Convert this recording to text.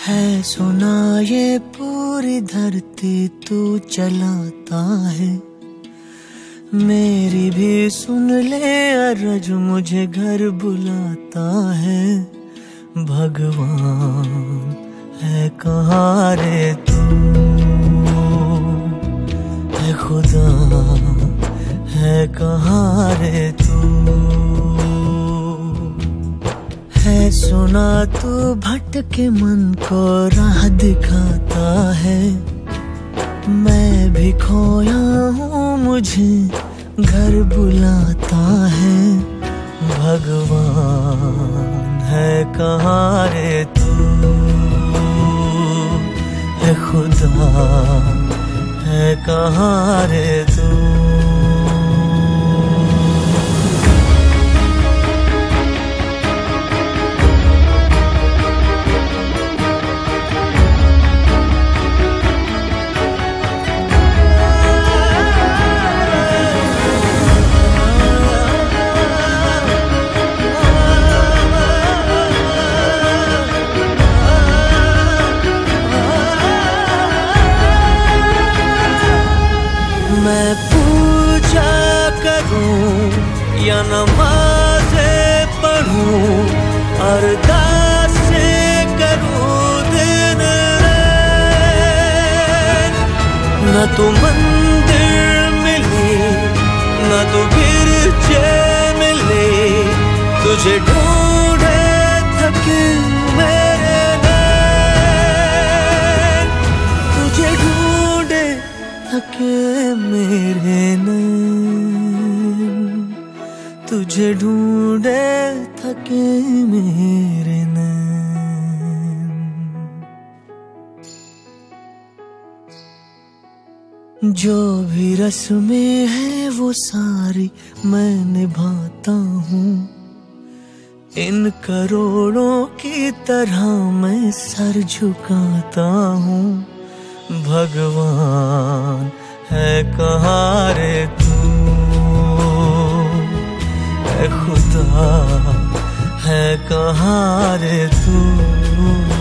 है सुना ये पूरी धरती तू चलाता है, मेरी भी सुन ले अरज मुझे घर बुलाता है। भगवान है कहाँ रे तू, है खुदा है कहाँ रे तू। है सुना तू भटके मन को राह दिखाता है, मैं भी खोया हूँ मुझे घर बुलाता है। भगवान है कहाँ रे तू, है खुदा है कहाँ रे तू। मैं पूजा करूं या नमाज़ें पढ़ूं, अरदासें करूं दिन रात, न तो मंदिर मिले न तो गिरजे मिले, तुझे ढूंढे थके मेरे नैन, तुझे ढूंढे थके मेरे नैन, तुझे ढूंढे थके मेरे नैन। जो भी रस्में हैं वो सारी मैं निभाता हूँ, इन करोड़ों की तरह मैं सर झुकाता हूँ। भगवान है कहाँ रे तू, है खुदा है कहाँ रे तू।